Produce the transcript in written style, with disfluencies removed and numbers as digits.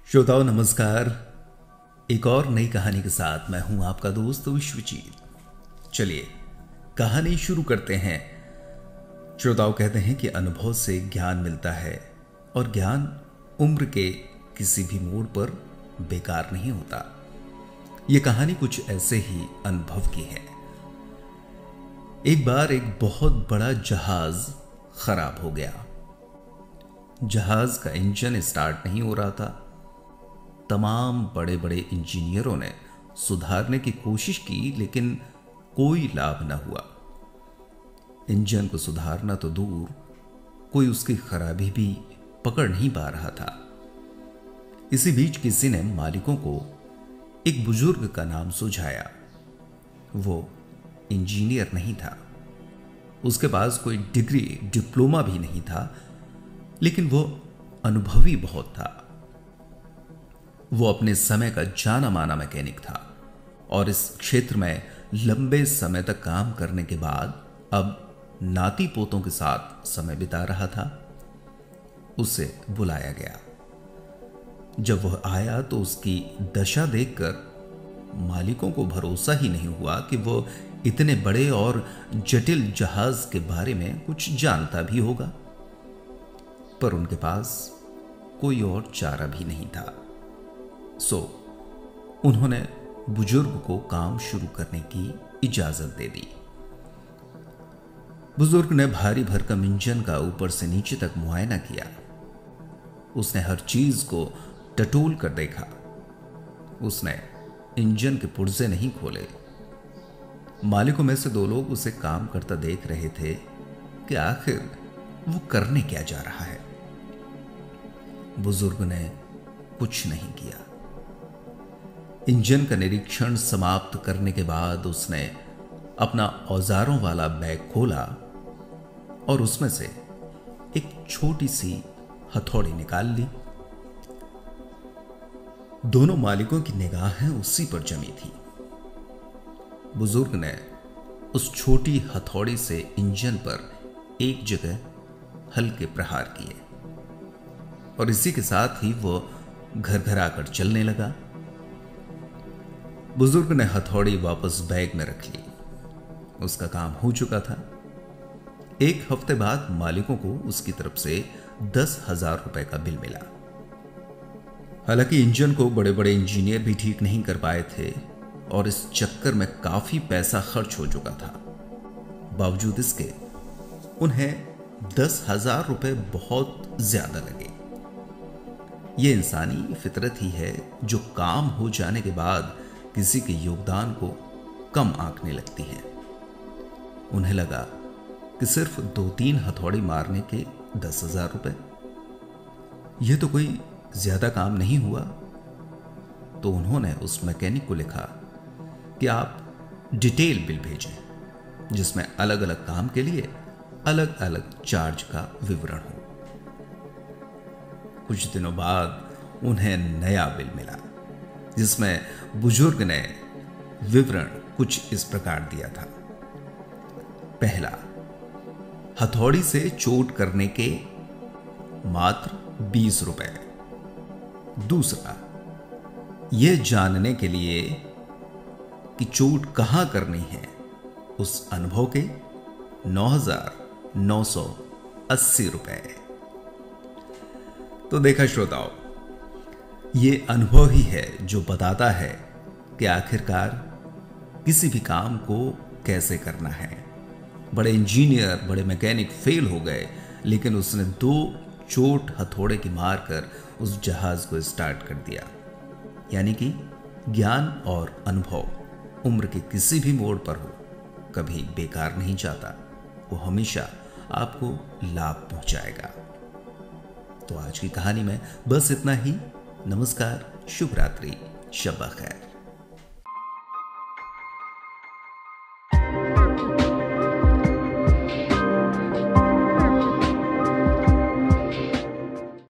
श्रोताओं नमस्कार। एक और नई कहानी के साथ मैं हूं आपका दोस्त विश्वजीत। चलिए कहानी शुरू करते हैं। श्रोताओं कहते हैं कि अनुभव से ज्ञान मिलता है और ज्ञान उम्र के किसी भी मोड़ पर बेकार नहीं होता। यह कहानी कुछ ऐसे ही अनुभव की है। एक बार एक बहुत बड़ा जहाज खराब हो गया। जहाज का इंजन स्टार्ट नहीं हो रहा था। तमाम बड़े बड़े इंजीनियरों ने सुधारने की कोशिश की, लेकिन कोई लाभ न हुआ। इंजन को सुधारना तो दूर, कोई उसकी खराबी भी पकड़ नहीं पा रहा था। इसी बीच किसी ने मालिकों को एक बुजुर्ग का नाम सुझाया। वो इंजीनियर नहीं था, उसके पास कोई डिग्री डिप्लोमा भी नहीं था, लेकिन वो अनुभवी बहुत था। वो अपने समय का जाना माना मैकेनिक था और इस क्षेत्र में लंबे समय तक काम करने के बाद अब नाती पोतों के साथ समय बिता रहा था। उसे बुलाया गया। जब वह आया तो उसकी दशा देखकर मालिकों को भरोसा ही नहीं हुआ कि वो इतने बड़े और जटिल जहाज के बारे में कुछ जानता भी होगा। पर उनके पास कोई और चारा भी नहीं था। सो उन्होंने बुजुर्ग को काम शुरू करने की इजाजत दे दी। बुजुर्ग ने भारी भरकम इंजन का ऊपर से नीचे तक मुआयना किया। उसने हर चीज को टटोल कर देखा। उसने इंजन के पुर्जे नहीं खोले। मालिकों में से दो लोग उसे काम करता देख रहे थे कि आखिर वो करने क्या जा रहा है। बुजुर्ग ने कुछ नहीं किया। इंजन का निरीक्षण समाप्त करने के बाद उसने अपना औजारों वाला बैग खोला और उसमें से एक छोटी सी हथौड़ी निकाल ली। दोनों मालिकों की निगाहें उसी पर जमी थी। बुजुर्ग ने उस छोटी हथौड़ी से इंजन पर एक जगह हल्के प्रहार किए और इसी के साथ ही वो घरघराकर चलने लगा। बुजुर्ग ने हथौड़ी वापस बैग में रख ली। उसका काम हो चुका था। एक हफ्ते बाद मालिकों को उसकी तरफ से 10,000 रुपए का बिल मिला। हालांकि इंजन को बड़े बड़े इंजीनियर भी ठीक नहीं कर पाए थे और इस चक्कर में काफी पैसा खर्च हो चुका था। बावजूद इसके उन्हें 10,000 रुपए बहुत ज्यादा लगे। यह इंसानी फितरत ही है जो काम हो जाने के बाद किसी के योगदान को कम आंकने लगती है। उन्हें लगा कि सिर्फ 2-3 हथौड़ी मारने के 10,000 रुपए, यह तो कोई ज्यादा काम नहीं हुआ। तो उन्होंने उस मैकेनिक को लिखा कि आप डिटेल बिल भेजें जिसमें अलग अलग काम के लिए अलग अलग चार्ज का विवरण हो। कुछ दिनों बाद उन्हें नया बिल मिला जिसमें बुजुर्ग ने विवरण कुछ इस प्रकार दिया था। पहला, हथौड़ी से चोट करने के मात्र 20 रुपए। दूसरा, यह जानने के लिए कि चोट कहां करनी है उस अनुभव के 9,980 रुपए। तो देखा श्रोताओं, ये अनुभव ही है जो बताता है कि आखिरकार किसी भी काम को कैसे करना है। बड़े इंजीनियर, बड़े मैकेनिक फेल हो गए, लेकिन उसने 2 चोट हथौड़े की मारकर उस जहाज को स्टार्ट कर दिया। यानी कि ज्ञान और अनुभव उम्र के किसी भी मोड़ पर हो, कभी बेकार नहीं जाता। वो हमेशा आपको लाभ पहुंचाएगा। तो आज की कहानी में बस इतना ही। नमस्कार, शुभ रात्रि, शब्बा खैर।